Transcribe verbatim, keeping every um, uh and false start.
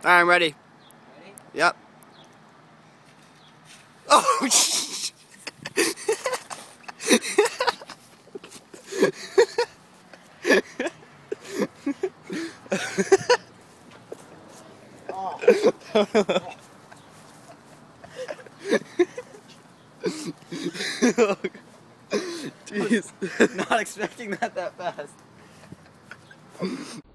Alright, I'm ready. Ready? Yep. Oh, shit. Oh. Jeez. Not expecting that that fast.